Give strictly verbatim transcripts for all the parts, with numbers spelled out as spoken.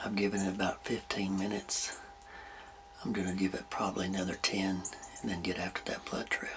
I've given it about fifteen minutes. I'm going to give it probably another ten and then get after that blood trail.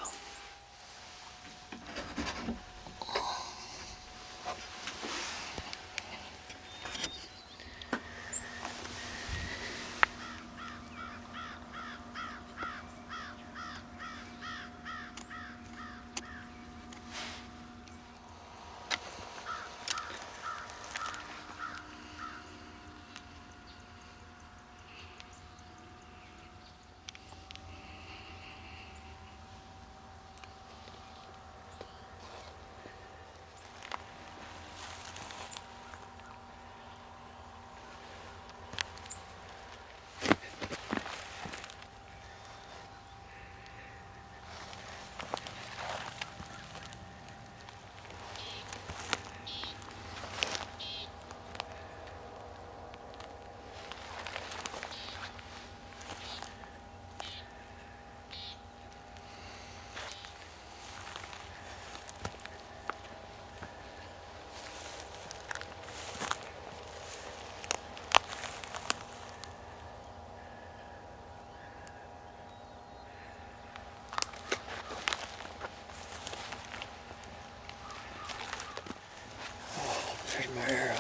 There's my arrow.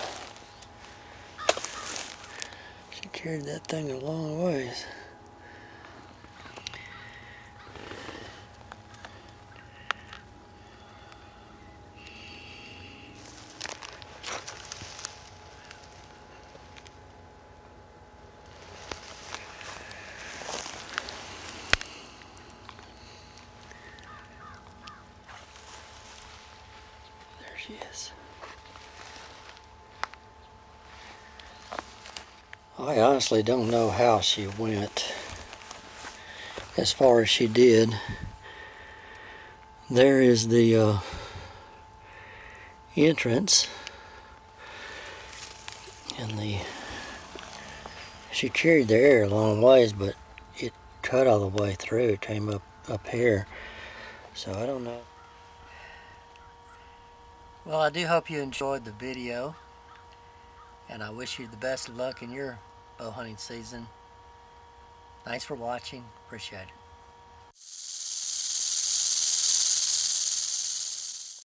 She carried that thing a long ways. There she is. I honestly don't know how she went as far as she did. There is the uh, entrance, and the she carried the air a long ways, but it cut all the way through. It came up up here, so I don't know. Well, I do hope you enjoyed the video, and I wish you the best of luck in your bow hunting season. Thanks for watching. Appreciate it.